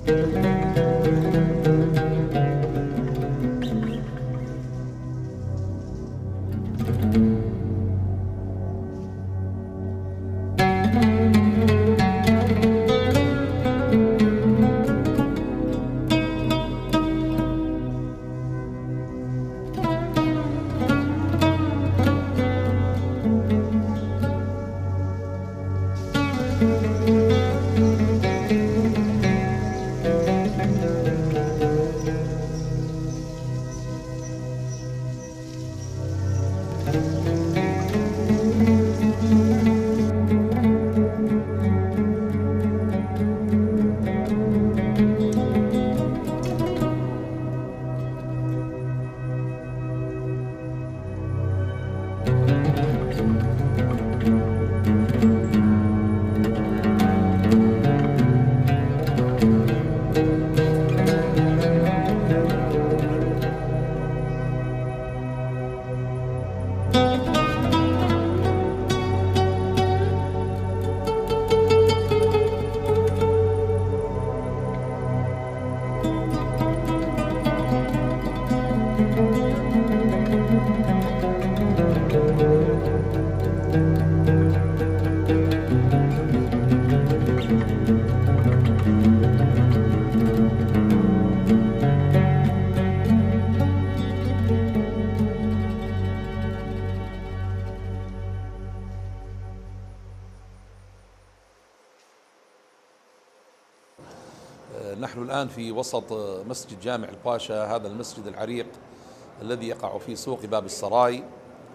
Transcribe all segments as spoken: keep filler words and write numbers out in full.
نحن الآن في وسط مسجد جامع الباشا، هذا المسجد العريق الذي يقع في سوق باب السراي.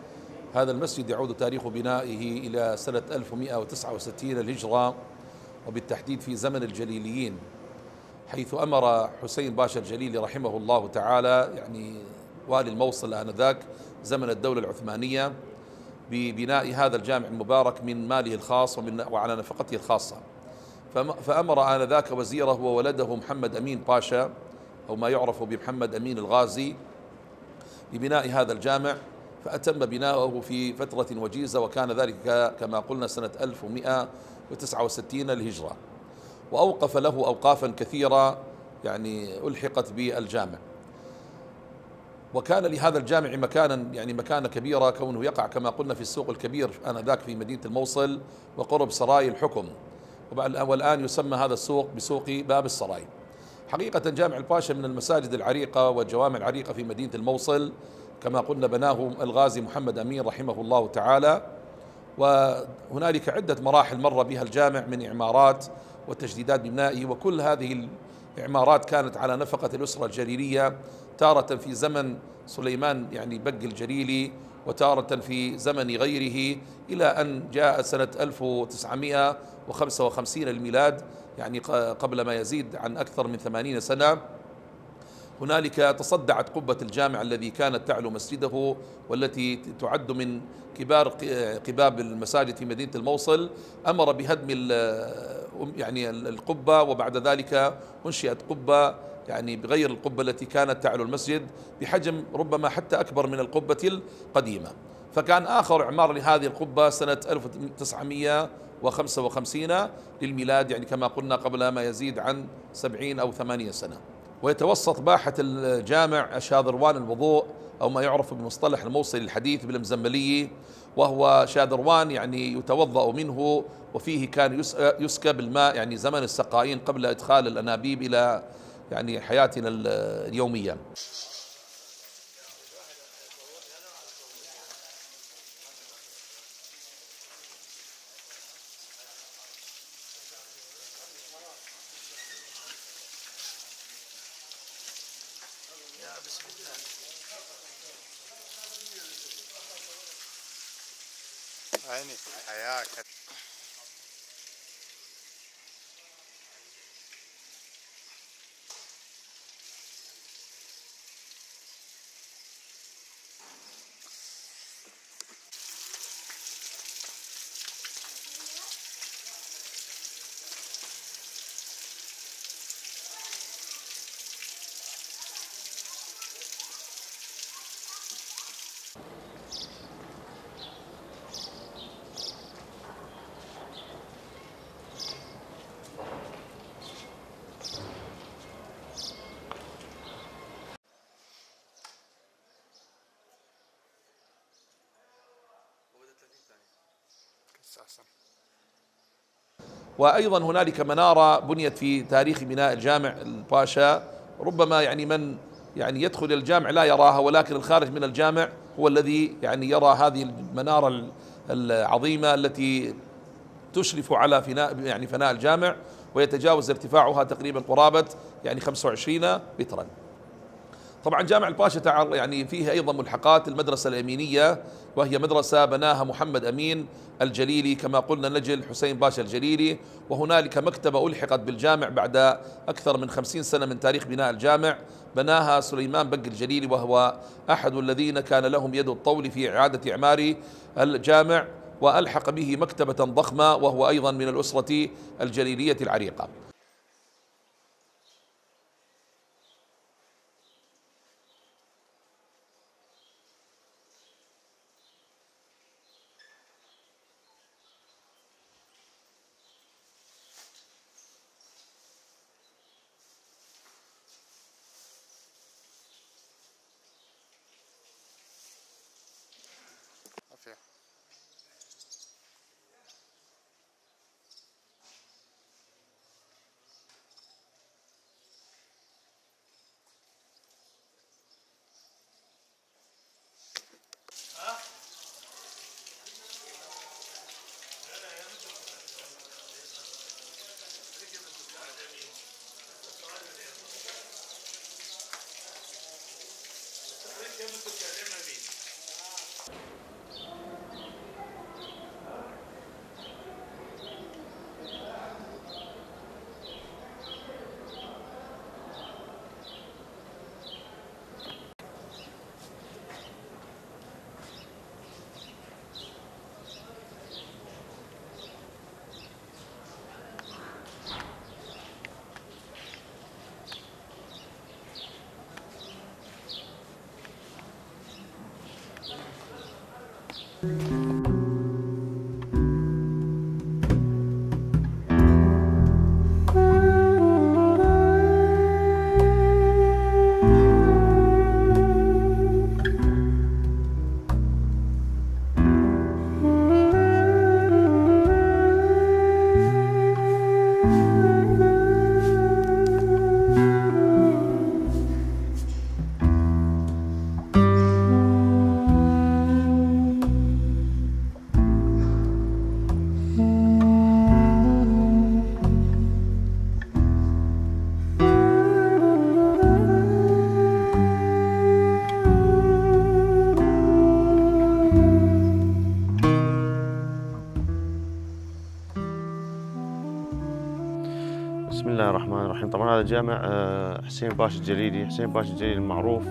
هذا المسجد يعود تاريخ بنائه إلى سنة ألف ومئة وتسعة وستين الهجرة، وبالتحديد في زمن الجليليين، حيث أمر حسين باشا الجليلي رحمه الله تعالى يعني والي الموصل آنذاك زمن الدولة العثمانية ببناء هذا الجامع المبارك من ماله الخاص ومن وعلى نفقته الخاصة. فأمر آنذاك وزيره وولده محمد أمين باشا، أو ما يعرف بمحمد أمين الغازي، ببناء هذا الجامع، فأتم بناؤه في فترة وجيزة، وكان ذلك كما قلنا سنة ألف ومئة وتسعة وستين الهجرة. وأوقف له أوقافا كثيرة يعني ألحقت بالجامع. وكان لهذا الجامع مكانا يعني مكانة كبيرة، كونه يقع كما قلنا في السوق الكبير آنذاك في مدينة الموصل وقرب سراي الحكم، والآن يسمى هذا السوق بسوق باب السراي. حقيقة جامع الباشا من المساجد العريقة والجوامع العريقة في مدينة الموصل، كما قلنا بناه الغازي محمد أمين رحمه الله تعالى. وهنالك عدة مراحل مر بها الجامع من إعمارات وتجديدات بنائه، وكل هذه الإعمارات كانت على نفقة الأسرة الجليلية، تارة في زمن سليمان يعني بق الجليلي، وتارة في زمن غيره، إلى أن جاء سنة ألف وتسعمئة وخمسة وخمسين الميلاد، يعني قبل ما يزيد عن أكثر من ثمانين سنة. هنالك تصدعت قبة الجامع الذي كانت تعلو مسجده، والتي تعد من كبار قباب المساجد في مدينة الموصل. أمر بهدم يعني القبة، وبعد ذلك أنشئت قبة يعني بغير القبة التي كانت تعلو المسجد، بحجم ربما حتى أكبر من القبة القديمة. فكان آخر إعمار لهذه القبة سنة ألف وتسعمئة وخمسة وخمسين للميلاد، يعني كما قلنا قبل ما يزيد عن سبعين أو ثمانين سنة. ويتوسط باحة الجامع شاذروان الوضوء، أو ما يعرف بمصطلح الموصل الحديث بالمزملي، وهو شاذروان يعني يتوضأ منه، وفيه كان يسكب الماء يعني زمن السقائين قبل إدخال الأنابيب إلى يعني حياتنا اليومية. بسم الله. عيني حياك. أحسن. وأيضا هنالك منارة بنيت في تاريخ بناء الجامع الباشا، ربما يعني من يعني يدخل الجامع لا يراها، ولكن الخارج من الجامع هو الذي يعني يرى هذه المنارة العظيمة التي تشرف على فناء يعني فناء الجامع، ويتجاوز ارتفاعها تقريبا قرابة يعني خمسة وعشرين مترا. طبعا جامع الباشا يعني فيه أيضا ملحقات المدرسة الأمينية، وهي مدرسة بناها محمد أمين الجليلي كما قلنا نجل حسين باشا الجليلي، وهنالك مكتبة ألحقت بالجامع بعد أكثر من خمسين سنة من تاريخ بناء الجامع، بناها سليمان بق الجليلي، وهو أحد الذين كان لهم يد الطول في إعادة إعمار الجامع، وألحق به مكتبة ضخمة، وهو أيضا من الأسرة الجليلية العريقة. عافية. بسم الله الرحمن الرحيم. طبعا هذا جامع حسين باشا الجليلي، حسين باشا الجليلي المعروف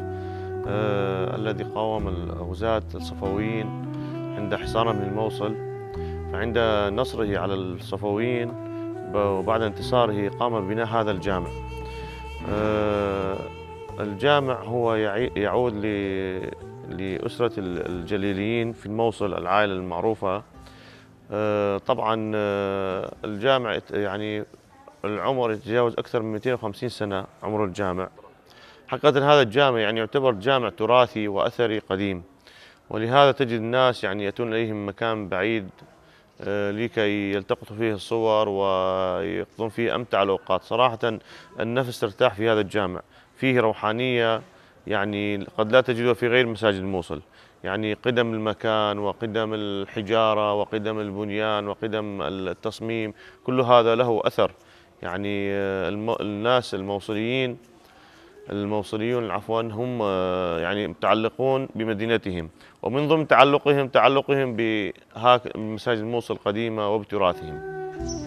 آه الذي قاوم الغزاة الصفويين عند حصارهم من الموصل، فعند نصره على الصفويين وبعد انتصاره قام ببناء هذا الجامع. آه الجامع هو يعود لأسرة الجليليين في الموصل، العائلة المعروفة. آه طبعا آه الجامع يعني العمر يتجاوز أكثر من مئتين وخمسين سنة عمر الجامع. حقيقة هذا الجامع يعني يعتبر جامع تراثي وأثري قديم، ولهذا تجد الناس يعني يأتون إليه من مكان بعيد لكي يلتقطوا فيه الصور ويقضون فيه أمتع الأوقات. صراحة النفس ترتاح في هذا الجامع، فيه روحانية يعني قد لا تجدها في غير مساجد الموصل. يعني قدم المكان وقدم الحجارة وقدم البنيان وقدم التصميم، كل هذا له أثر. يعني الناس الموصليين الموصليون عفوا هم يعني متعلقون بمدينتهم، ومن ضمن تعلقهم تعلقهم بمساجد الموصل القديمة وبتراثهم.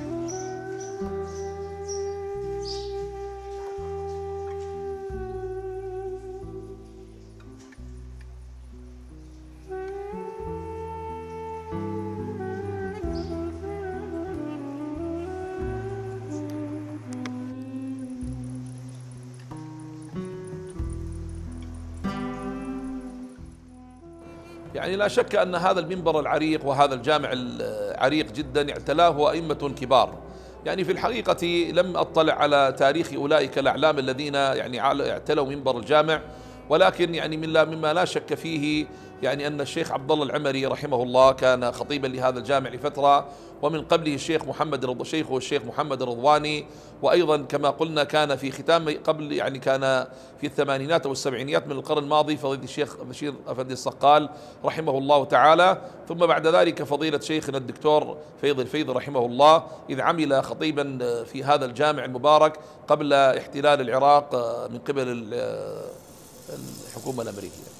يعني لا شك أن هذا المنبر العريق وهذا الجامع العريق جدا اعتلاه أئمة كبار. يعني في الحقيقة لم أطلع على تاريخ أولئك الأعلام الذين يعني اعتلوا منبر الجامع، ولكن يعني مما لا شك فيه يعني أن الشيخ عبد الله العمري رحمه الله كان خطيبا لهذا الجامع لفترة، ومن قبله الشيخ محمد رض... شيخه الشيخ محمد الرضواني، وأيضا كما قلنا كان في ختام قبل يعني كان في الثمانينات أو السبعينيات من القرن الماضي فضيلة الشيخ بشير أفندي الصقال رحمه الله تعالى، ثم بعد ذلك فضيلة شيخنا الدكتور فيض الفيض رحمه الله، إذ عمل خطيبا في هذا الجامع المبارك قبل احتلال العراق من قبل الحكومة الأمريكية.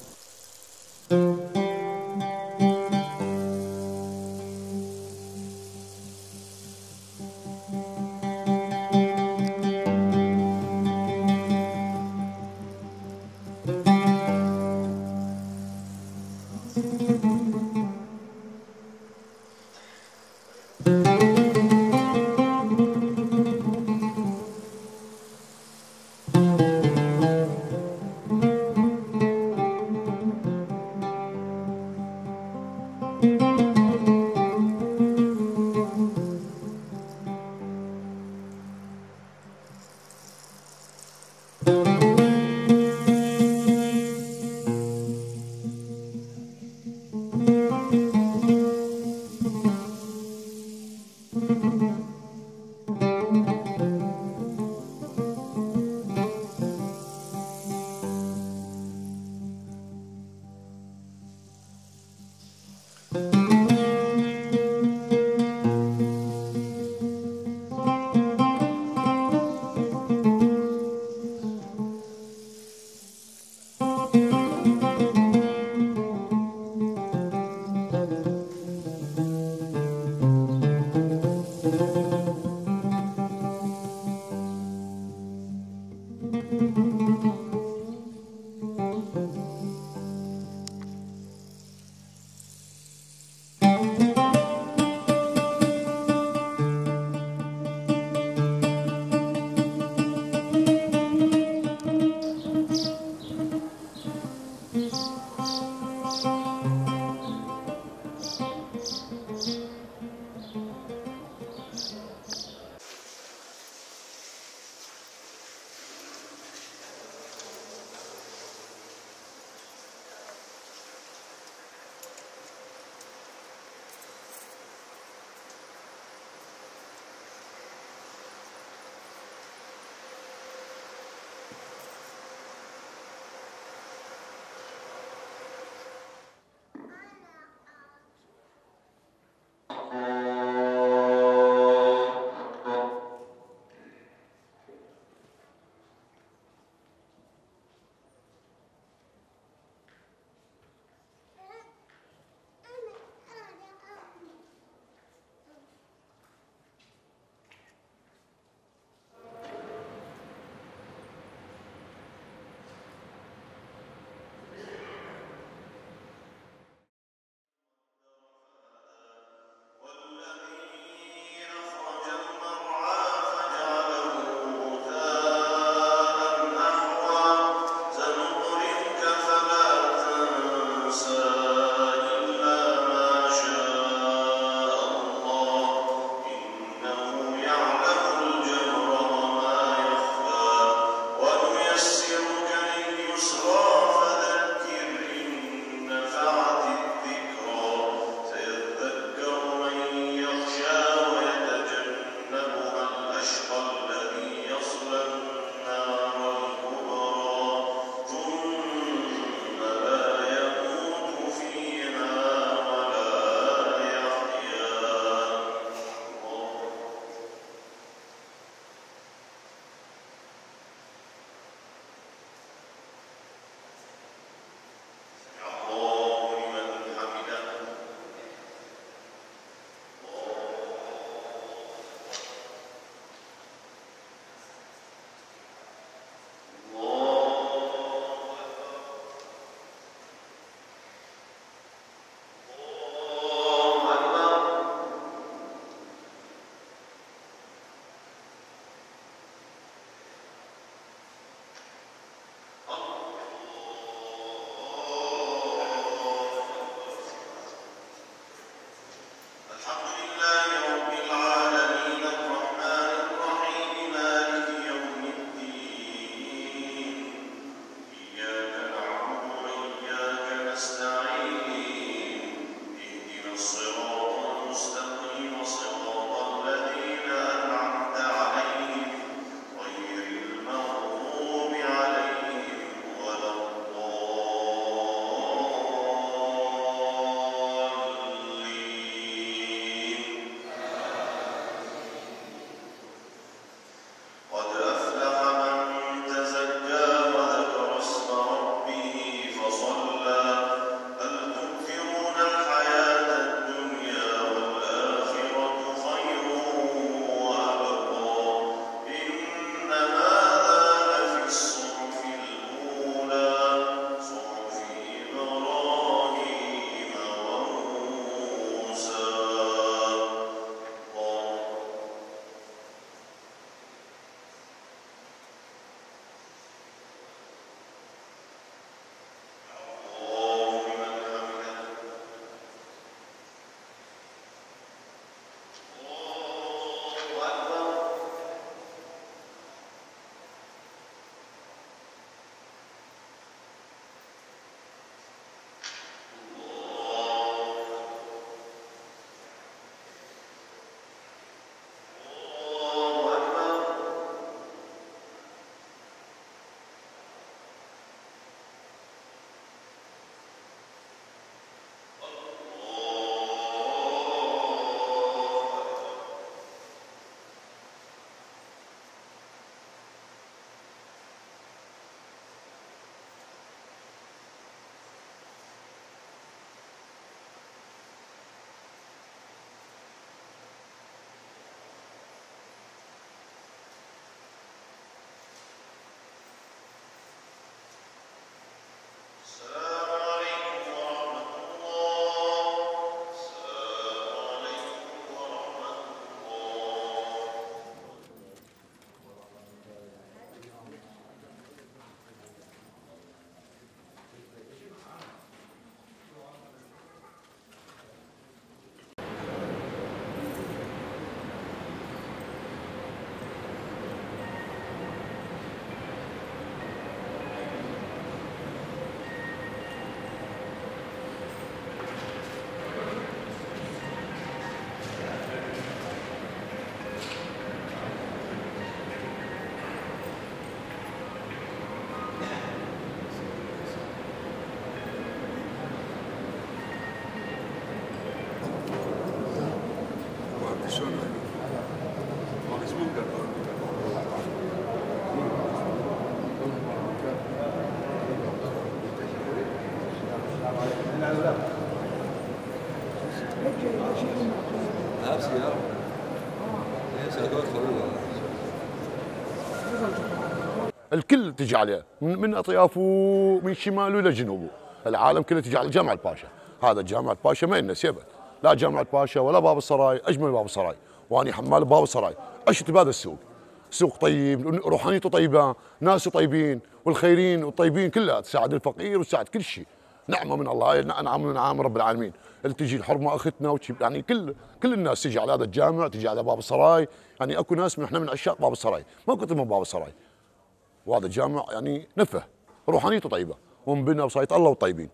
الكل تجي عليه من, من اطيافه من شماله الى جنوبه، العالم كله تجي على جامع الباشا. هذا جامع الباشا ما ينسى ابد، لا جامع الباشا ولا باب السراي، اجمل باب السراي، واني حمال باب السراي، عشت بهذا السوق، سوق طيب، روحانيته طيبه، ناسه طيبين، والخيرين والطيبين كلها تساعد الفقير وتساعد كل شيء، نعمه من الله، هاي نعم من نعم رب العالمين، اللي تجي الحرمه اختنا وتجيب يعني كل كل الناس تجي على هذا الجامع، تجي على باب السراي، يعني اكو ناس من احنا من عشاق باب السراي، ما كنت من باب السراي. وهذا الجامع يعني نفه، روحانيته طيبه، ومبنى وصايت الله وطيبين.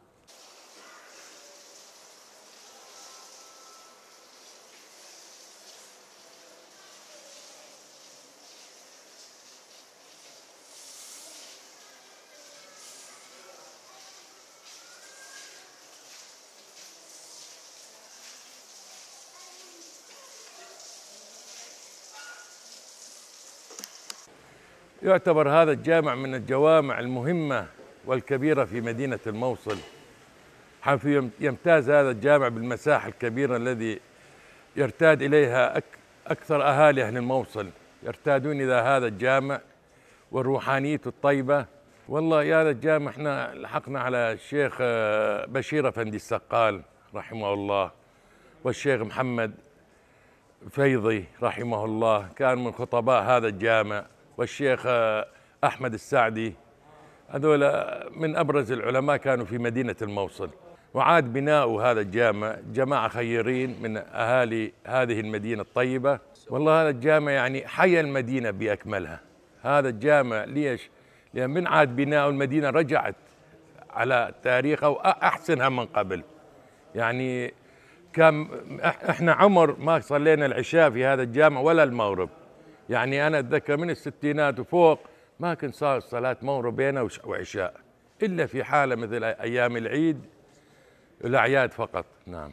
يعتبر هذا الجامع من الجوامع المهمة والكبيرة في مدينة الموصل، حيث يمتاز هذا الجامع بالمساحة الكبيرة الذي يرتاد إليها أكثر أهالي أهل الموصل، يرتادون إلى هذا الجامع والروحانية الطيبة. والله يا هذا الجامع احنا لحقنا على الشيخ بشير أفندي السقال رحمه الله، والشيخ محمد فيضي رحمه الله كان من خطباء هذا الجامع، والشيخ أحمد السعدي، هذول من أبرز العلماء كانوا في مدينة الموصل. وعاد بناء هذا الجامع جماعة خيرين من أهالي هذه المدينة الطيبة. والله هذا الجامع يعني حيا المدينة بأكملها. هذا الجامع ليش؟ لأن من عاد بناء المدينة رجعت على تاريخها وأحسنها من قبل. يعني كان احنا عمر ما صلينا العشاء في هذا الجامع ولا المغرب، يعني أنا أتذكر من الستينات وفوق ما كان صار صلاة مغرب بينا وعشاء إلا في حالة مثل أيام العيد الأعياد فقط. نعم.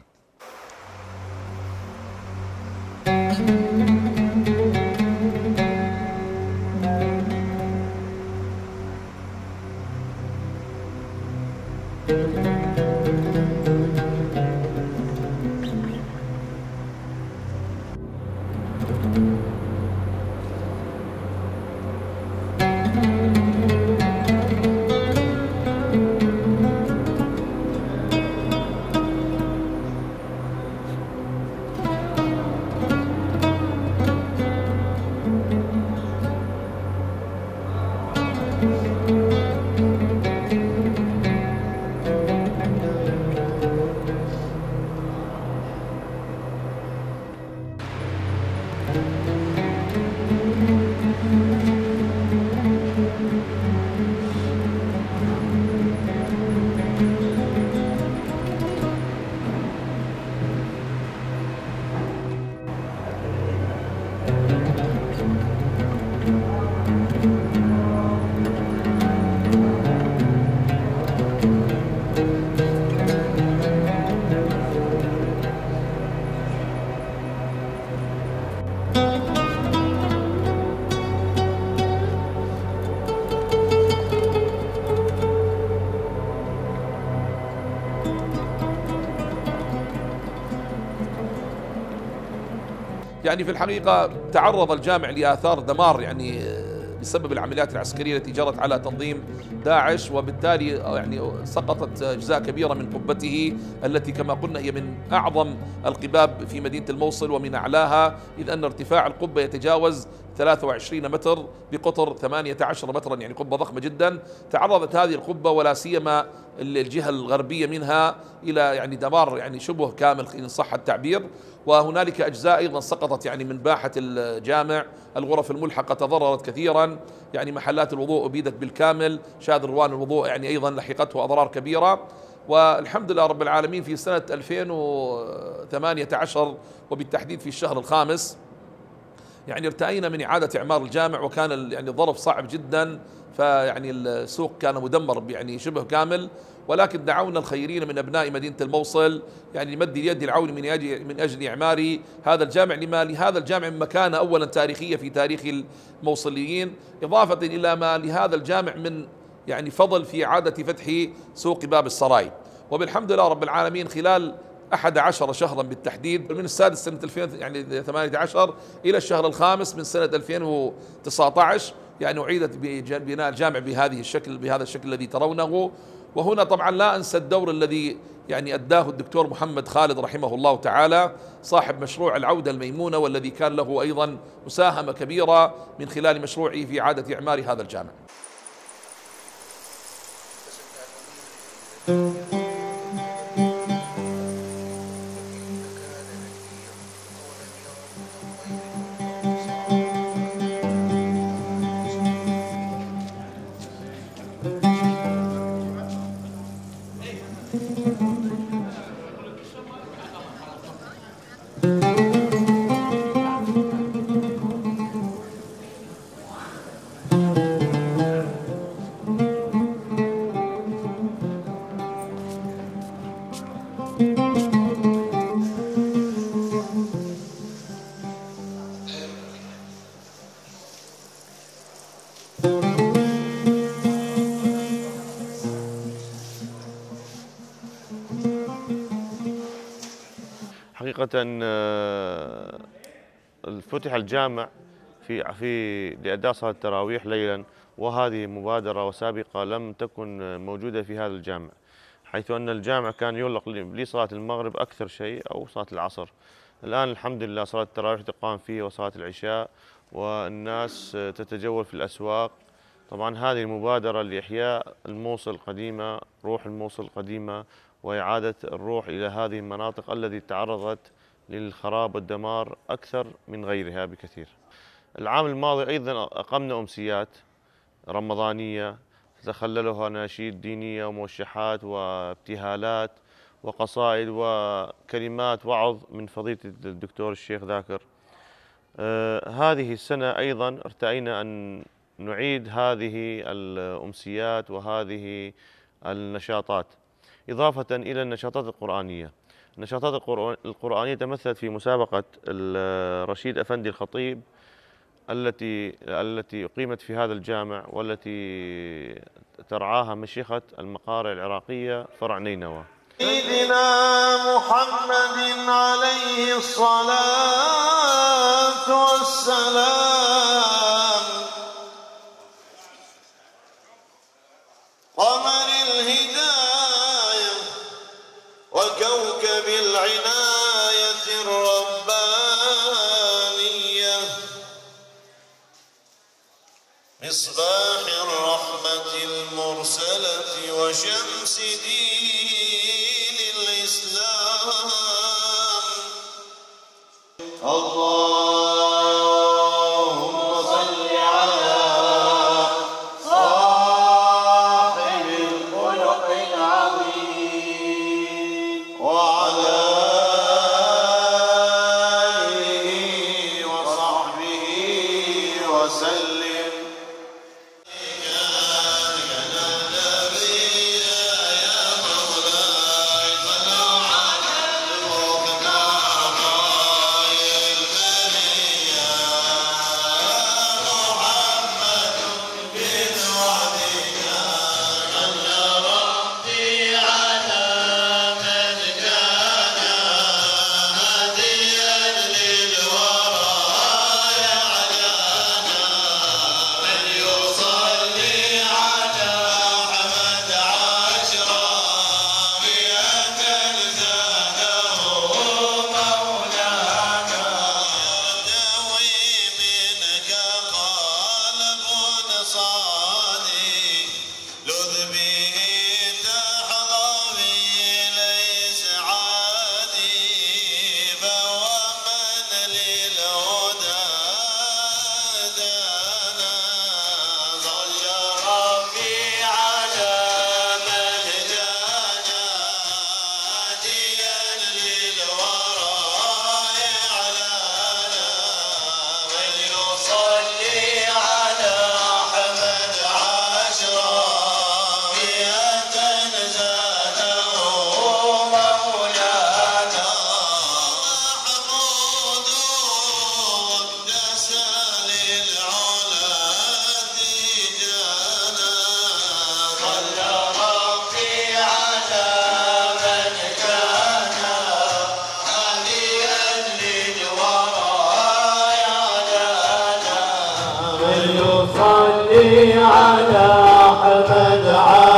يعني في الحقيقة تعرض الجامع لآثار دمار يعني بسبب العمليات العسكرية التي جرت على تنظيم داعش، وبالتالي يعني سقطت أجزاء كبيرة من قبته التي كما قلنا هي من أعظم القباب في مدينة الموصل ومن أعلاها، إذ أن ارتفاع القبة يتجاوز ثلاثة وعشرين متر بقطر ثمانية عشر مترا، يعني قبة ضخمة جدا. تعرضت هذه القبة ولا سيما الجهة الغربية منها إلى يعني دمار يعني شبه كامل إن صح التعبير، وهنالك أجزاء أيضا سقطت يعني من باحة الجامع، الغرف الملحقة تضررت كثيرا، يعني محلات الوضوء أبيدت بالكامل، شادروان الوضوء يعني أيضا لحقته أضرار كبيرة. والحمد لله رب العالمين في سنة ألفين وثمانية عشر وبالتحديد في الشهر الخامس يعني ارتأينا من إعادة إعمار الجامع، وكان يعني الظرف صعب جدا، فيعني السوق كان مدمر يعني شبه كامل، ولكن دعونا الخيرين من أبناء مدينة الموصل يعني لمد اليد العون من أجل من أجل إعمار هذا الجامع، لما لهذا الجامع مكانة أولا تاريخية في تاريخ الموصليين، إضافة إلى ما لهذا الجامع من يعني فضل في إعادة فتح سوق باب السراي. وبالحمد لله رب العالمين خلال أحد عشر شهرا بالتحديد من السادس سنة ألفين يعني ثمانية عشر إلى الشهر الخامس من سنة ألفين وتسعة عشر يعني أعيدت بناء الجامع بهذه الشكل بهذا الشكل الذي ترونه. وهنا طبعا لا أنسى الدور الذي يعني أداه الدكتور محمد خالد رحمه الله تعالى صاحب مشروع العودة الميمونة، والذي كان له أيضا مساهمة كبيرة من خلال مشروعه في إعادة إعمار هذا الجامع. حقيقة فتح الجامع في في لأداء صلاة التراويح ليلا، وهذه مبادرة وسابقة لم تكن موجودة في هذا الجامع، حيث أن الجامع كان يغلق لصلاة المغرب أكثر شيء أو صلاة العصر. الآن الحمد لله صلاة التراويح تقام فيه وصلاة العشاء، والناس تتجول في الأسواق. طبعا هذه المبادرة لإحياء الموصل القديمة، روح الموصل القديمة، وإعادة الروح إلى هذه المناطق التي تعرضت للخراب والدمار أكثر من غيرها بكثير. العام الماضي أيضا أقمنا أمسيات رمضانية تخللها أناشيد دينية وموشحات وابتهالات وقصائد وكلمات وعظ من فضيلة الدكتور الشيخ ذاكر. آه هذه السنة أيضا ارتأينا أن نعيد هذه الأمسيات وهذه النشاطات، إضافة إلى النشاطات القرآنية. النشاطات القرآنية تمثلت في مسابقة رشيد أفندي الخطيب التي التي أقيمت في هذا الجامع، والتي ترعاها مشيخة المقارئ العراقية فرع نينوى. سيدنا محمد عليه الصلاة والسلام، قمر الهداية وكوكب العناية الربانية، مصباح الرحمة المرسلة وشمس دين الإسلام. اللهم صل على صاحب الخلق العظيم وعلى آله وصحبه وسلم. على أحمد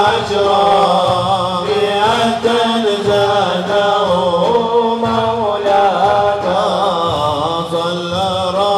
عشرة مئة زاده مولانا صلى